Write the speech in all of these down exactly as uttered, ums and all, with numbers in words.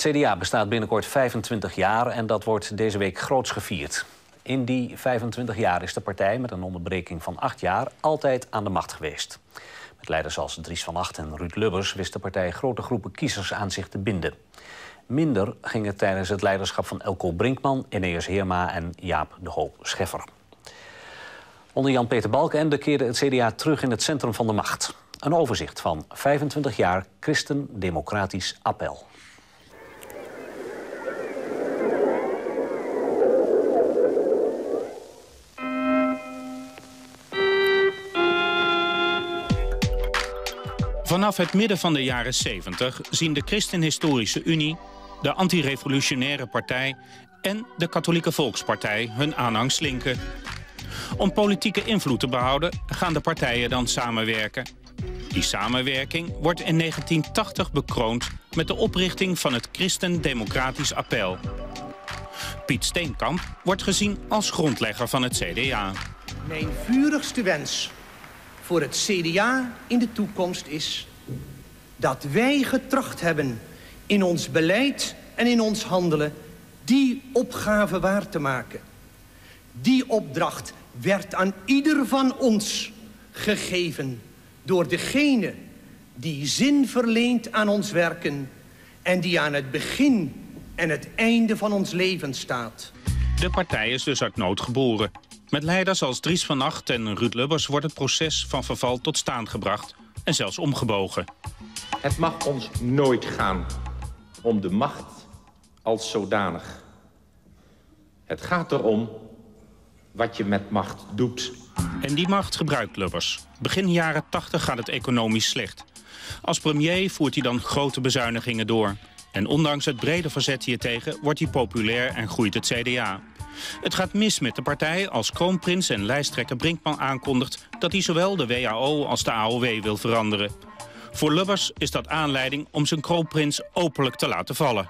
Het C D A bestaat binnenkort vijfentwintig jaar en dat wordt deze week groots gevierd. In die vijfentwintig jaar is de partij met een onderbreking van acht jaar altijd aan de macht geweest. Met leiders als Dries van Agt en Ruud Lubbers wist de partij grote groepen kiezers aan zich te binden. Minder ging het tijdens het leiderschap van Elko Brinkman, Eneas Heerma en Jaap de Hoop Scheffer. Onder Jan-Peter Balkenende keerde het C D A terug in het centrum van de macht. Een overzicht van vijfentwintig jaar Christen-Democratisch Appel. Vanaf het midden van de jaren zeventig zien de Christenhistorische Unie, de Antirevolutionaire Partij en de Katholieke Volkspartij hun aanhang slinken. Om politieke invloed te behouden gaan de partijen dan samenwerken. Die samenwerking wordt in negentien tachtig bekroond met de oprichting van het Christen-Democratisch Appel. Piet Steenkamp wordt gezien als grondlegger van het C D A. Mijn vurigste wens voor het C D A in de toekomst is dat wij getracht hebben in ons beleid en in ons handelen die opgave waar te maken. Die opdracht werd aan ieder van ons gegeven door degene die zin verleent aan ons werken en die aan het begin en het einde van ons leven staat. De partij is dus uit nood geboren. Met leiders als Dries van Agt en Ruud Lubbers wordt het proces van verval tot staan gebracht en zelfs omgebogen. Het mag ons nooit gaan om de macht als zodanig. Het gaat erom wat je met macht doet. En die macht gebruikt Lubbers. Begin jaren tachtig gaat het economisch slecht. Als premier voert hij dan grote bezuinigingen door. En ondanks het brede verzet hiertegen wordt hij populair en groeit het C D A. Het gaat mis met de partij als kroonprins en lijsttrekker Brinkman aankondigt dat hij zowel de W A O als de A O W wil veranderen. Voor Lubbers is dat aanleiding om zijn kroonprins openlijk te laten vallen.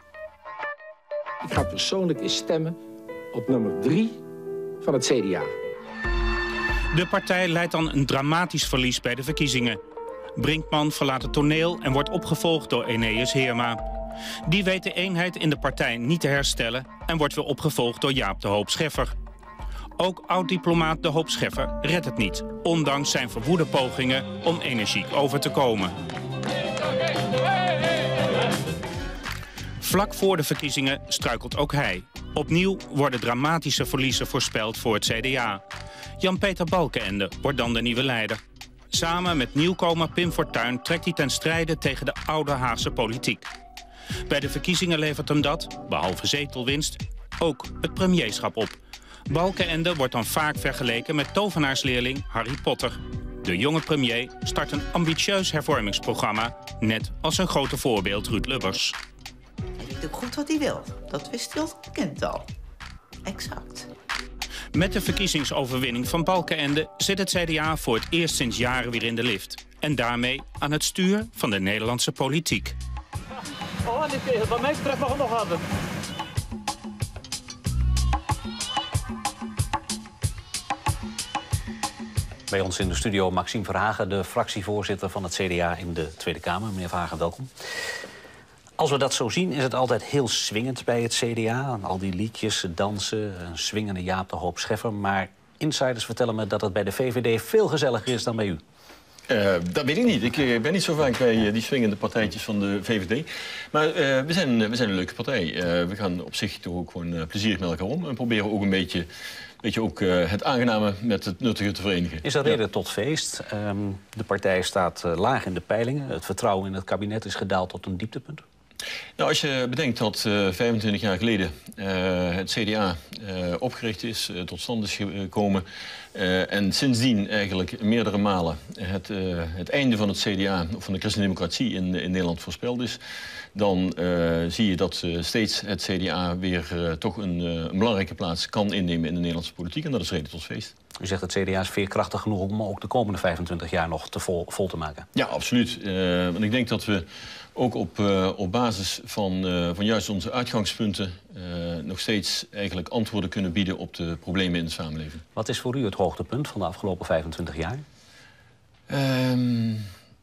Ik ga persoonlijk eens stemmen op nummer drie van het C D A. De partij leidt dan een dramatisch verlies bij de verkiezingen. Brinkman verlaat het toneel en wordt opgevolgd door Eneas Heerma. Die weet de eenheid in de partij niet te herstellen en wordt weer opgevolgd door Jaap de Hoop Scheffer. Ook oud-diplomaat de Hoop Scheffer redt het niet, ondanks zijn verwoede pogingen om energiek over te komen. Vlak voor de verkiezingen struikelt ook hij. Opnieuw worden dramatische verliezen voorspeld voor het C D A. Jan-Peter Balkenende wordt dan de nieuwe leider. Samen met nieuwkomer Pim Fortuyn trekt hij ten strijde tegen de oude Haagse politiek. Bij de verkiezingen levert hem dat, behalve zetelwinst, ook het premierschap op. Balkenende wordt dan vaak vergeleken met tovenaarsleerling Harry Potter. De jonge premier start een ambitieus hervormingsprogramma, net als zijn grote voorbeeld Ruud Lubbers. Hij weet ook goed wat hij wil. Dat wist hij al bekend al. Exact. Met de verkiezingsoverwinning van Balkenende zit het C D A voor het eerst sinds jaren weer in de lift. En daarmee aan het stuur van de Nederlandse politiek. Oh, dit is wat mij betreft mag het nog hebben. Bij ons in de studio Maxime Verhagen, de fractievoorzitter van het C D A in de Tweede Kamer. Meneer Verhagen, welkom. Als we dat zo zien, is het altijd heel swingend bij het C D A. Al die liedjes, dansen, een swingende Jaap de Hoop Scheffer. Maar insiders vertellen me dat het bij de V V D veel gezelliger is dan bij u. Uh, dat weet ik niet. Ik uh, ben niet zo vaak bij uh, die swingende partijtjes van de V V D. Maar uh, we, zijn, uh, we zijn een leuke partij. Uh, we gaan op zich toch ook gewoon uh, plezierig met elkaar om. En proberen ook een beetje, beetje ook, uh, het aangename met het nuttige te verenigen. Is er reden ja. tot feest? Um, de partij staat uh, laag in de peilingen. Het vertrouwen in het kabinet is gedaald tot een dieptepunt. Nou, als je bedenkt dat uh, vijfentwintig jaar geleden uh, het C D A uh, opgericht is, uh, tot stand is gekomen... Uh, en sindsdien eigenlijk meerdere malen het, uh, het einde van het C D A... of van de christendemocratie in, in Nederland voorspeld is... dan uh, zie je dat uh, steeds het C D A weer uh, toch een, uh, een belangrijke plaats kan innemen in de Nederlandse politiek. En dat is reden tot feest. U zegt het C D A is veerkrachtig genoeg om ook de komende vijfentwintig jaar nog te vol, vol te maken. Ja, absoluut. Uh, want ik denk dat we ook op, uh, op basis van, uh, van juist onze uitgangspunten... Uh, nog steeds eigenlijk antwoorden kunnen bieden op de problemen in de samenleving. Wat is voor u het hoogtepunt van de afgelopen vijfentwintig jaar? Um,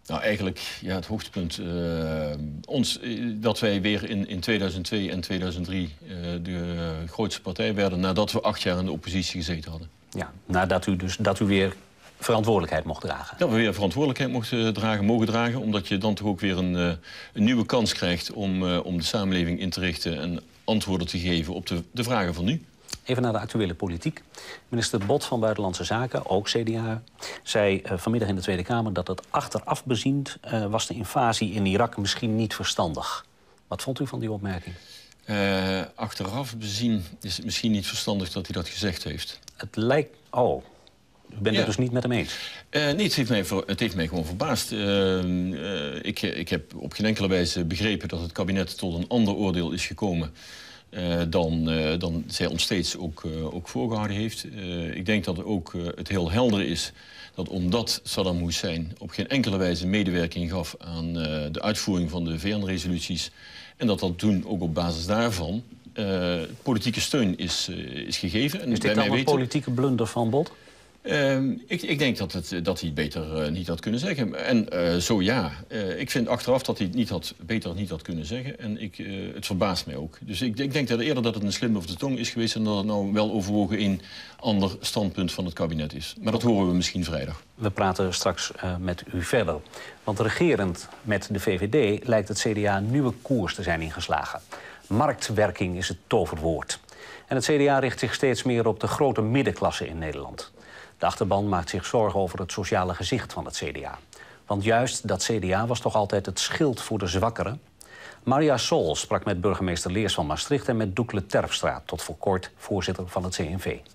Nou, eigenlijk ja, het hoogtepunt uh, ons, dat wij weer in, in tweeduizend twee en tweeduizend drie uh, de grootste partij werden nadat we acht jaar in de oppositie gezeten hadden. Ja, nadat u dus dat u weer verantwoordelijkheid mocht dragen. Dat we weer verantwoordelijkheid mochten dragen, mogen dragen, omdat je dan toch ook weer een, uh, een nieuwe kans krijgt om, uh, om de samenleving in te richten en antwoorden te geven op de, de vragen van nu. Even naar de actuele politiek. Minister Bot van Buitenlandse Zaken, ook C D A, zei uh, vanmiddag in de Tweede Kamer dat het achteraf beziend uh, was de invasie in Irak misschien niet verstandig. Wat vond u van die opmerking? Uh, achteraf bezien is het misschien niet verstandig dat hij dat gezegd heeft. Het lijkt... Oh, u bent ja. het dus niet met hem eens? Uh, nee, het heeft, mij ver, het heeft mij gewoon verbaasd. Uh, uh, ik, ik heb op geen enkele wijze begrepen dat het kabinet tot een ander oordeel is gekomen Uh, dan, uh, dan zij ons steeds ook, uh, ook voorgehouden heeft. Uh, ik denk dat het ook uh, het heel helder is dat omdat Saddam Hussein op geen enkele wijze medewerking gaf aan uh, de uitvoering van de V N-resoluties en dat dat toen ook op basis daarvan uh, politieke steun is, uh, is gegeven. En is dit dan een weten... politieke blunder van Bot? Uh, ik, ik denk dat, het, dat hij het beter uh, niet had kunnen zeggen. En uh, zo ja. Uh, ik vind achteraf dat hij het niet had, beter niet had kunnen zeggen. En ik, uh, het verbaast mij ook. Dus ik, ik denk dat eerder dat het een slim over de tong is geweest en dat het nou wel overwogen een ander standpunt van het kabinet is. Maar dat horen we misschien vrijdag. We praten straks uh, met u verder. Want regerend met de V V D lijkt het C D A een nieuwe koers te zijn ingeslagen. Marktwerking is het toverwoord. En het C D A richt zich steeds meer op de grote middenklasse in Nederland. De achterban maakt zich zorgen over het sociale gezicht van het C D A. Want juist dat C D A was toch altijd het schild voor de zwakkeren? Maria Sol sprak met burgemeester Leers van Maastricht en met Doekle Terpstra, tot voor kort voorzitter van het C N V.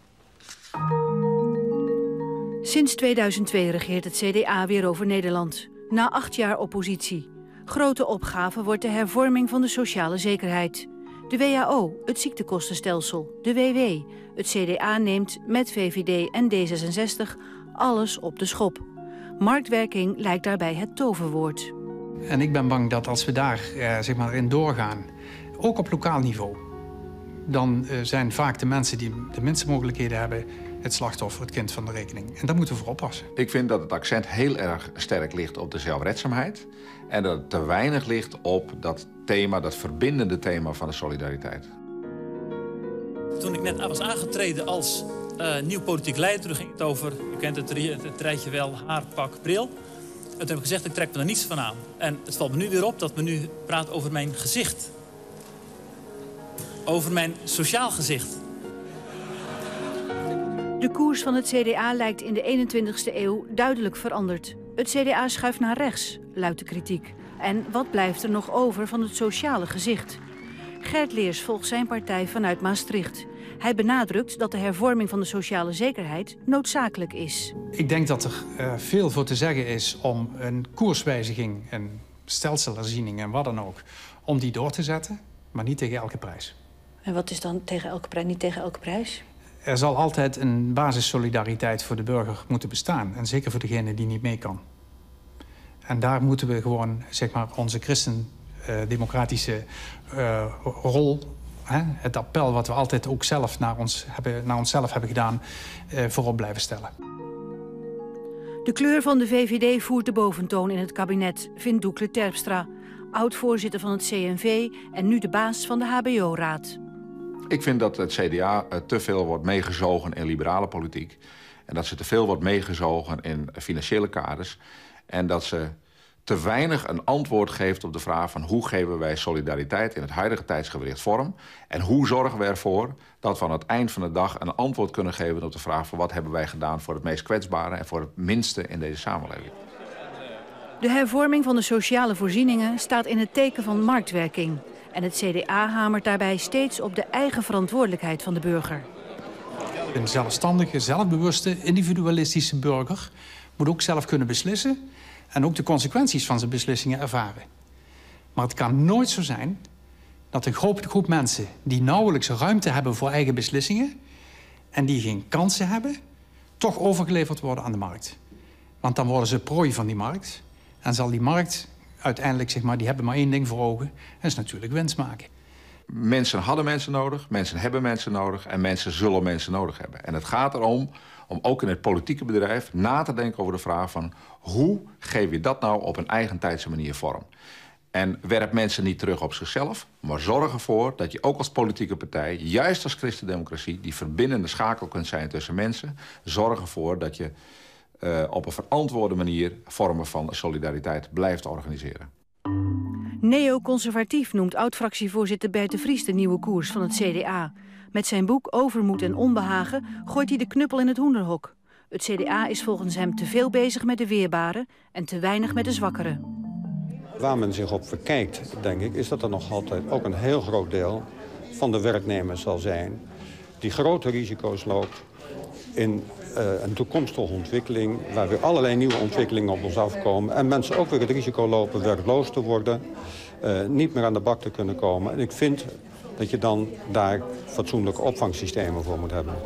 Sinds tweeduizend twee regeert het C D A weer over Nederland. Na acht jaar oppositie. Grote opgave wordt de hervorming van de sociale zekerheid. De W A O, het ziektekostenstelsel, de W W. Het C D A neemt met V V D en D zesenzestig alles op de schop. Marktwerking lijkt daarbij het toverwoord. En ik ben bang dat als we daar eh, zeg maar in doorgaan, ook op lokaal niveau, dan uh, zijn vaak de mensen die de minste mogelijkheden hebben het slachtoffer, het kind van de rekening. En daar moeten we voor oppassen. Ik vind dat het accent heel erg sterk ligt op de zelfredzaamheid en dat het te weinig ligt op dat thema, dat verbindende thema van de solidariteit. Toen ik net was aangetreden als uh, nieuw politiek leider, toen ging het over, u kent het, het rijtje wel, haar, pak, bril. En toen heb ik gezegd, ik trek me er niets van aan. En het valt me nu weer op dat men nu praat over mijn gezicht. Over mijn sociaal gezicht. De koers van het C D A lijkt in de eenentwintigste eeuw duidelijk veranderd. Het C D A schuift naar rechts, luidt de kritiek. En wat blijft er nog over van het sociale gezicht? Gert Leers volgt zijn partij vanuit Maastricht. Hij benadrukt dat de hervorming van de sociale zekerheid noodzakelijk is. Ik denk dat er uh, veel voor te zeggen is om een koerswijziging, een stelselherziening en wat dan ook, om die door te zetten, maar niet tegen elke prijs. En wat is dan tegen elke prijs, niet tegen elke prijs? Er zal altijd een basissolidariteit voor de burger moeten bestaan. En zeker voor degene die niet mee kan. En daar moeten we gewoon zeg maar, onze christendemocratische uh, rol, hè, het appel wat we altijd ook zelf naar, ons hebben, naar onszelf hebben gedaan, uh, voorop blijven stellen. De kleur van de V V D voert de boventoon in het kabinet, vindt Doekle Terpstra, oud-voorzitter van het C N V en nu de baas van de H B O-raad. Ik vind dat het C D A te veel wordt meegezogen in liberale politiek. En dat ze te veel wordt meegezogen in financiële kaders. En dat ze te weinig een antwoord geeft op de vraag van hoe geven wij solidariteit in het huidige tijdsgewricht vorm. En hoe zorgen we ervoor dat we aan het eind van de dag een antwoord kunnen geven op de vraag van wat hebben wij gedaan voor het meest kwetsbare en voor het minste in deze samenleving. De hervorming van de sociale voorzieningen staat in het teken van marktwerking. En het C D A hamert daarbij steeds op de eigen verantwoordelijkheid van de burger. Een zelfstandige, zelfbewuste, individualistische burger moet ook zelf kunnen beslissen en ook de consequenties van zijn beslissingen ervaren. Maar het kan nooit zo zijn dat een grote groep mensen die nauwelijks ruimte hebben voor eigen beslissingen en die geen kansen hebben, toch overgeleverd worden aan de markt. Want dan worden ze prooi van die markt en zal die markt uiteindelijk, zeg maar, die hebben maar één ding voor ogen, dat is natuurlijk winst maken. mensen hadden mensen nodig, mensen hebben mensen nodig en mensen zullen mensen nodig hebben. En het gaat erom om ook in het politieke bedrijf na te denken over de vraag van hoe geef je dat nou op een eigentijdse manier vorm. En werp mensen niet terug op zichzelf, maar zorg ervoor dat je ook als politieke partij, juist als christendemocratie, die verbindende schakel kunt zijn tussen mensen, zorg ervoor dat je uh, op een verantwoorde manier vormen van solidariteit blijft organiseren. Neoconservatief noemt oud-fractievoorzitter Bert de Vries de nieuwe koers van het C D A. Met zijn boek Overmoed en Onbehagen gooit hij de knuppel in het hoenderhok. Het C D A is volgens hem te veel bezig met de weerbaren en te weinig met de zwakkeren. Waar men zich op verkijkt, denk ik, is dat er nog altijd ook een heel groot deel van de werknemers zal zijn die grote risico's loopt in uh, een toekomstige ontwikkeling, waar weer allerlei nieuwe ontwikkelingen op ons afkomen. En mensen ook weer het risico lopen werkloos te worden, uh, niet meer aan de bak te kunnen komen. En ik vind dat je dan daar fatsoenlijke opvangsystemen voor moet hebben.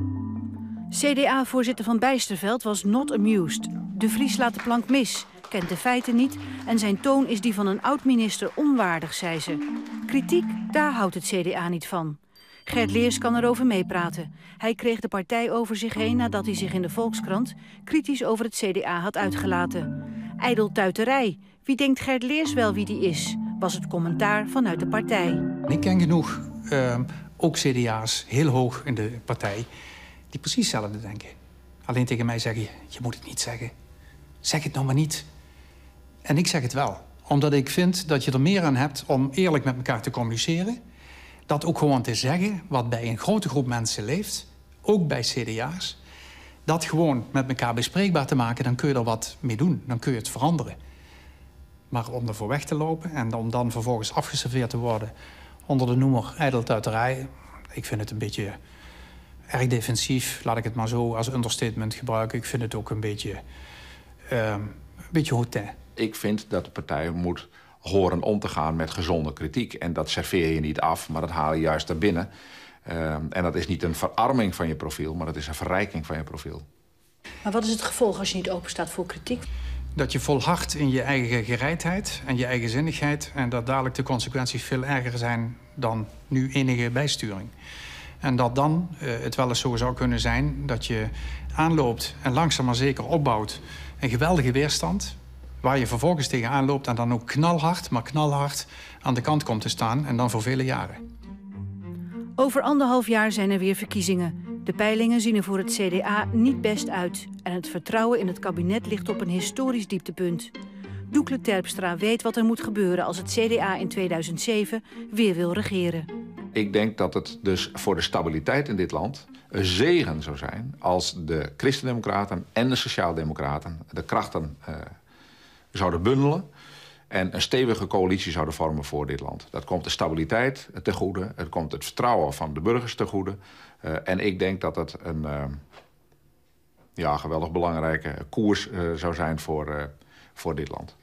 C D A-voorzitter Van Bijsterveld was not amused. De Vries slaat de plank mis, kent de feiten niet en zijn toon is die van een oud-minister onwaardig, zei ze. Kritiek, daar houdt het C D A niet van. Gert Leers kan erover meepraten. Hij kreeg de partij over zich heen nadat hij zich in de Volkskrant kritisch over het C D A had uitgelaten. Ijdeltuiterij. Wie denkt Gert Leers wel wie die is? Was het commentaar vanuit de partij. Ik ken genoeg, uh, ook C D A's, heel hoog in de partij, die precies hetzelfde denken. Alleen tegen mij zeggen, je moet het niet zeggen. Zeg het nou maar niet. En ik zeg het wel. Omdat ik vind dat je er meer aan hebt om eerlijk met elkaar te communiceren. Dat ook gewoon te zeggen wat bij een grote groep mensen leeft. Ook bij C D A's. Dat gewoon met elkaar bespreekbaar te maken, dan kun je er wat mee doen. Dan kun je het veranderen. Maar om ervoor weg te lopen en om dan vervolgens afgeserveerd te worden onder de noemer ijdeltuiterij, ik vind het een beetje erg defensief. Laat ik het maar zo als understatement gebruiken. Ik vind het ook een beetje, uh, een beetje hautain. Ik vind dat de partij moet horen om te gaan met gezonde kritiek. En dat serveer je niet af, maar dat haal je juist naar binnen. Uh, en dat is niet een verarming van je profiel, maar dat is een verrijking van je profiel. Maar wat is het gevolg als je niet open staat voor kritiek? Dat je volhardt in je eigen gereidheid en je eigen zinnigheid en dat dadelijk de consequenties veel erger zijn dan nu enige bijsturing. En dat dan uh, het wel eens zo zou kunnen zijn dat je aanloopt en langzaam maar zeker opbouwt een geweldige weerstand, waar je vervolgens tegenaan loopt en dan ook knalhard, maar knalhard aan de kant komt te staan en dan voor vele jaren. Over anderhalf jaar zijn er weer verkiezingen. De peilingen zien er voor het C D A niet best uit. En het vertrouwen in het kabinet ligt op een historisch dieptepunt. Doekle Terpstra weet wat er moet gebeuren als het C D A in tweeduizend zeven weer wil regeren. Ik denk dat het dus voor de stabiliteit in dit land een zegen zou zijn als de Christendemocraten en de Sociaaldemocraten de krachten uh, zouden bundelen en een stevige coalitie zouden vormen voor dit land. Dat komt de stabiliteit ten goede, het komt het vertrouwen van de burgers ten goede. Uh, en ik denk dat het een uh, ja, geweldig belangrijke koers uh, zou zijn voor, uh, voor dit land.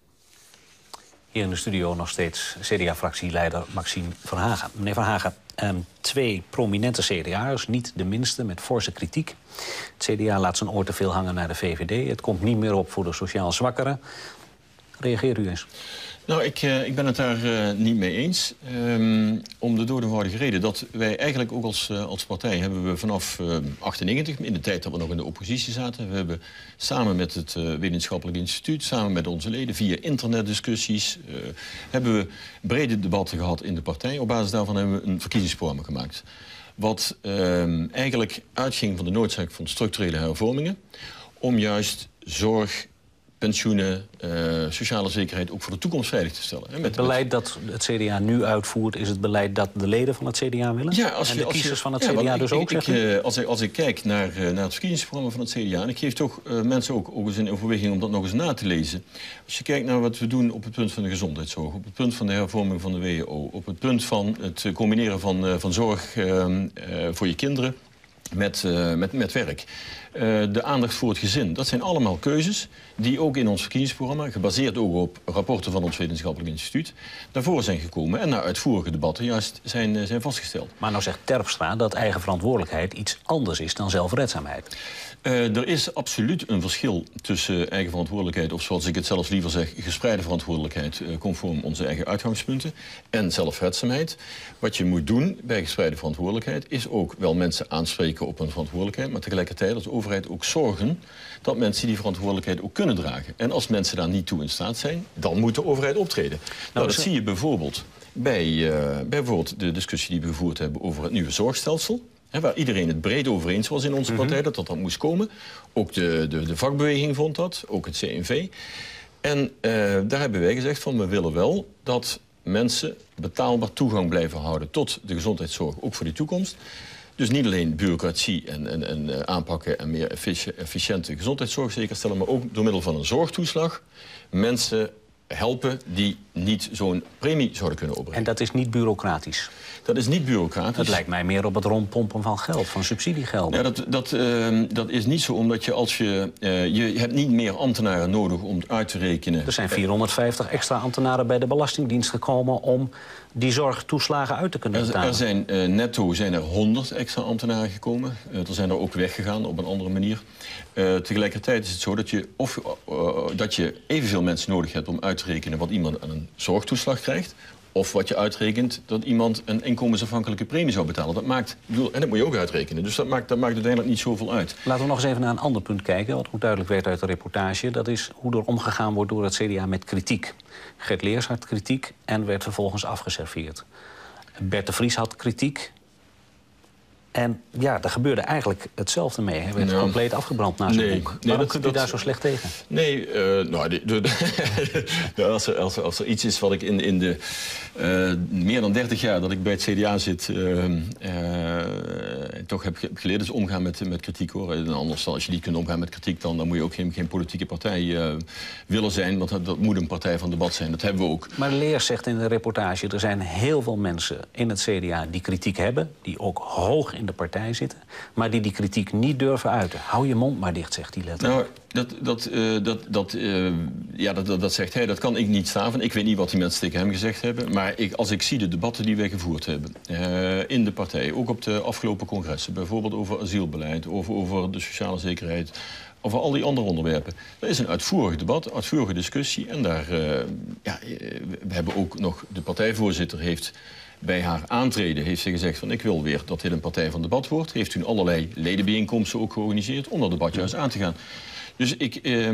Hier in de studio nog steeds C D A-fractieleider Maxime Van Hagen. Meneer Van Hagen, um, twee prominente C D A'ers, niet de minste, met forse kritiek. Het C D A laat zijn oor te veel hangen naar de V V D. Het komt niet meer op voor de sociaal zwakkeren. Reageer u eens. Nou, ik, uh, ik ben het daar uh, niet mee eens. Um, om de doodeenvoudige reden dat wij eigenlijk ook als, uh, als partij hebben we vanaf uh, achtennegentig, in de tijd dat we nog in de oppositie zaten, we hebben samen met het uh, Wetenschappelijk Instituut, samen met onze leden, via internetdiscussies, uh, hebben we brede debatten gehad in de partij. Op basis daarvan hebben we een verkiezingsprogramma gemaakt. Wat uh, eigenlijk uitging van de noodzaak van structurele hervormingen, om juist zorg, pensioenen, uh, sociale zekerheid ook voor de toekomst veilig te stellen. Met, het beleid dat het C D A nu uitvoert, is het beleid dat de leden van het C D A willen? Ja, als je, en de als kiezers je, van het ja, C D A ik, dus ik, ook ik, zeggen? Uh, als, ik, als ik kijk naar, uh, naar het verkiezingsprogramma van het C D A, en ik geef toch uh, mensen ook, ook eens in overweging om dat nog eens na te lezen. Als je kijkt naar wat we doen op het punt van de gezondheidszorg, op het punt van de hervorming van de W O, op het punt van het combineren van, uh, van zorg uh, uh, voor je kinderen, met, uh, met, met werk. Uh, de aandacht voor het gezin. Dat zijn allemaal keuzes die ook in ons verkiezingsprogramma, gebaseerd ook op rapporten van ons wetenschappelijk instituut, naar voren zijn gekomen en na uitvoerige debatten juist zijn, zijn vastgesteld. Maar nou zegt Terpstra dat eigen verantwoordelijkheid iets anders is dan zelfredzaamheid. Uh, er is absoluut een verschil tussen eigen verantwoordelijkheid, of zoals ik het zelfs liever zeg, gespreide verantwoordelijkheid, uh, conform onze eigen uitgangspunten, en zelfredzaamheid. Wat je moet doen bij gespreide verantwoordelijkheid is ook wel mensen aanspreken op hun verantwoordelijkheid, maar tegelijkertijd als overheid ook zorgen dat mensen die verantwoordelijkheid ook kunnen dragen. En als mensen daar niet toe in staat zijn, dan moet de overheid optreden. Nou, nou dat zie je bijvoorbeeld bij, uh, bij bijvoorbeeld de discussie die we gevoerd hebben over het nieuwe zorgstelsel. He, waar iedereen het breed over eens was in onze partij, mm-hmm. dat dat dan moest komen. Ook de, de, de vakbeweging vond dat, ook het C N V. En uh, daar hebben wij gezegd van we willen wel dat mensen betaalbaar toegang blijven houden tot de gezondheidszorg, ook voor de toekomst. Dus niet alleen bureaucratie en, en, en uh, aanpakken en meer effici- efficiënte gezondheidszorg zeker stellen, maar ook door middel van een zorgtoeslag mensen helpen die niet zo'n premie zouden kunnen opbrengen. En dat is niet bureaucratisch? Dat is niet bureaucratisch. Het lijkt mij meer op het rondpompen van geld, van subsidiegelden. Ja, dat, dat, uh, dat is niet zo, omdat je als je... Uh, je hebt niet meer ambtenaren nodig om uit te rekenen. Er zijn vierhonderdvijftig extra ambtenaren bij de Belastingdienst gekomen om die zorgtoeslagen uit te kunnen betalen. Er, er zijn uh, netto zijn er honderd extra ambtenaren gekomen. Uh, er zijn er ook weggegaan op een andere manier. Uh, tegelijkertijd is het zo dat je, of, uh, dat je evenveel mensen nodig hebt om uit te rekenen wat iemand aan een zorgtoeslag krijgt, of wat je uitrekent dat iemand een inkomensafhankelijke premie zou betalen. Dat maakt, en dat moet je ook uitrekenen. Dus dat maakt, dat maakt uiteindelijk niet zoveel uit. Laten we nog eens even naar een ander punt kijken, wat ook duidelijk werd uit de reportage. Dat is hoe er omgegaan wordt door het C D A met kritiek. Gert Leers had kritiek en werd vervolgens afgeserveerd. Bert de Vries had kritiek. En ja, er gebeurde eigenlijk hetzelfde mee. Hij werd nou, compleet afgebrand na zijn nee, boek. Nee, Waarom dat, kunt u dat, daar zo slecht tegen? Nee, uh, nou, de, de, de, als, er, als, er, als er iets is wat ik in, in de uh, meer dan dertig jaar dat ik bij het C D A zit, uh, uh, toch heb geleerd, is omgaan met, met kritiek, hoor. En anders, als je niet kunt omgaan met kritiek, dan, dan moet je ook geen, geen politieke partij uh, willen zijn. Want dat, dat moet een partij van debat zijn. Dat hebben we ook. Maar Leers zegt in de reportage, er zijn heel veel mensen in het C D A die kritiek hebben, die ook hoog in de partij zitten, maar die die kritiek niet durven uiten. Hou je mond maar dicht, zegt hij letterlijk. Nou, dat, dat, uh, dat, dat, uh, ja, dat, dat, dat zegt hij. Dat kan ik niet staven. Ik weet niet wat die mensen tegen hem gezegd hebben. Maar ik, als ik zie de debatten die wij gevoerd hebben uh, in de partij, ook op de afgelopen congressen, bijvoorbeeld over asielbeleid, over, over de sociale zekerheid, over al die andere onderwerpen. Er is een uitvoerig debat, uitvoerige discussie. En daar, uh, ja, we hebben ook nog, de partijvoorzitter heeft bij haar aantreden heeft ze gezegd van ik wil weer dat dit een partij van debat wordt. Heeft toen allerlei ledenbijeenkomsten ook georganiseerd om dat debat juist aan te gaan. Dus ik, uh,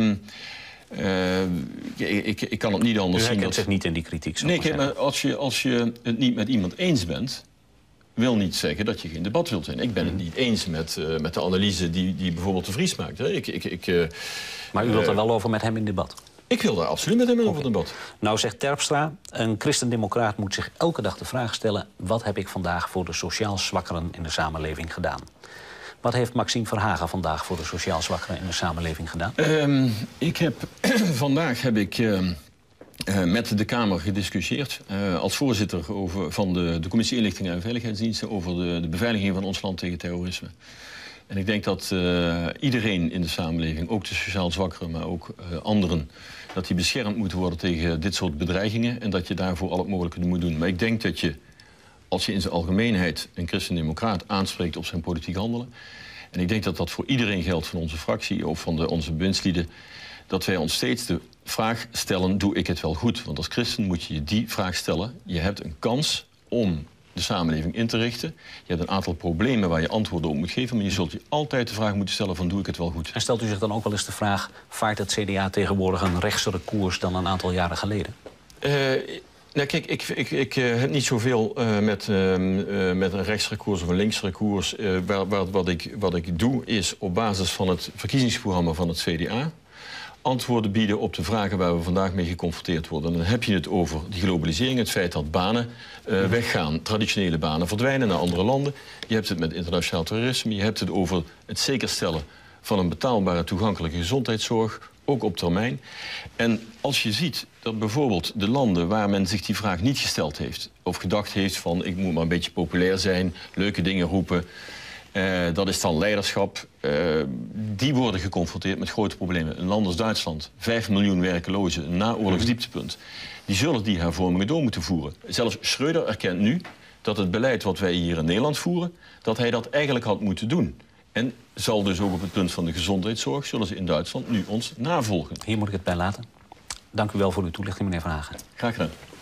uh, ik, ik, ik kan het niet anders zien. U herkent dat zich niet in die kritiek. Nee, kijk, maar als je, als je het niet met iemand eens bent, wil niet zeggen dat je geen debat wilt zijn. Ik ben het niet eens met, uh, met de analyse die, die bijvoorbeeld de Vries maakt. Hè. Ik, ik, ik, uh, maar u wilt er wel over met hem in debat? Ik wil daar absoluut met hem over okay. debat. Nou zegt Terpstra, een christendemocraat moet zich elke dag de vraag stellen, wat heb ik vandaag voor de sociaal zwakkeren in de samenleving gedaan? Wat heeft Maxime Verhagen vandaag voor de sociaal zwakkeren in de samenleving gedaan? Um, ik heb, vandaag heb ik uh, uh, met de Kamer gediscussieerd, uh, als voorzitter over, van de, de Commissie Inlichting en Veiligheidsdiensten, over de, de beveiliging van ons land tegen terrorisme. En ik denk dat uh, iedereen in de samenleving, ook de sociaal zwakkeren, maar ook uh, anderen, dat die beschermd moeten worden tegen dit soort bedreigingen en dat je daarvoor al het mogelijke moet doen. Maar ik denk dat je, als je in zijn algemeenheid een christendemocraat aanspreekt op zijn politiek handelen, en ik denk dat dat voor iedereen geldt van onze fractie of van de, onze bewindslieden, dat wij ons steeds de vraag stellen, doe ik het wel goed? Want als christen moet je je die vraag stellen. Je hebt een kans om de samenleving in te richten. Je hebt een aantal problemen waar je antwoorden op moet geven, maar je zult je altijd de vraag moeten stellen van doe ik het wel goed? En stelt u zich dan ook wel eens de vraag, vaart het C D A tegenwoordig een rechtsere koers dan een aantal jaren geleden? Uh, nou kijk, ik, ik, ik uh, heb niet zoveel uh, met, uh, uh, met een rechtsere koers of een linksere koers. Uh, waar, waar, wat, ik, wat ik doe is op basis van het verkiezingsprogramma van het C D A antwoorden bieden op de vragen waar we vandaag mee geconfronteerd worden. En dan heb je het over die globalisering, het feit dat banen uh, weggaan, traditionele banen verdwijnen naar andere landen. Je hebt het met internationaal terrorisme, je hebt het over het zekerstellen van een betaalbare, toegankelijke gezondheidszorg, ook op termijn. En als je ziet dat bijvoorbeeld de landen waar men zich die vraag niet gesteld heeft, of gedacht heeft van ik moet maar een beetje populair zijn, leuke dingen roepen, Uh, dat is dan leiderschap. Uh, die worden geconfronteerd met grote problemen. Een land als Duitsland, vijf miljoen werkelozen, een naoorlogs dieptepunt. Die zullen die hervormingen door moeten voeren. Zelfs Schröder erkent nu dat het beleid wat wij hier in Nederland voeren, dat hij dat eigenlijk had moeten doen. En zal dus ook op het punt van de gezondheidszorg, zullen ze in Duitsland nu ons navolgen. Hier moet ik het bij laten. Dank u wel voor uw toelichting, meneer Van Hagen. Graag gedaan.